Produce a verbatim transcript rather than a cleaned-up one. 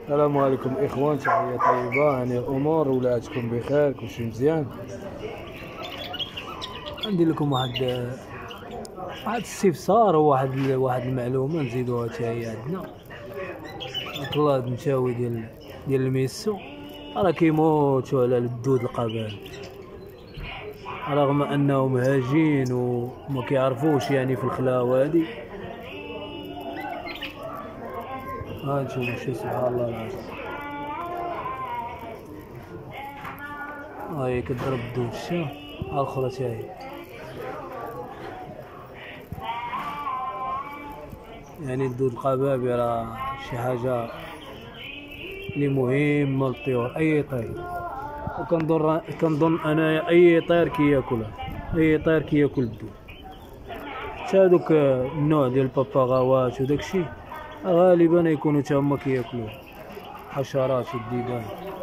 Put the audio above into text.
السلام عليكم اخوان، تحيه طيبه. هاني الامور، ولادكم بخير، كلشي مزيان. ندير لكم واحد واحد الاستفسار وواحد واحد المعلومه نزيدوها حتى هي عندنا. الله هاد المشاوي ديال ديال الميسو راه كيموتوا على الدود القبائل، رغم انهم هاجين وما كيعرفوش يعني في الخلاوه هادي. ها نشوفوا شي، سبحان الله العظيم. ها هي كضرب الدود الشا، ها الاخرى تا هي. يعني الدود القبابي راه شي حاجه اللي مهمه للطيور، اي طير. وكنظن كنظن انايا اي طير كياكلها، اي طير كياكل الدود. حتى هادوك النوع ديال الببغاوات وداكشي غالبا يكونوا تا هما كياكلوه، حشرات الديدان.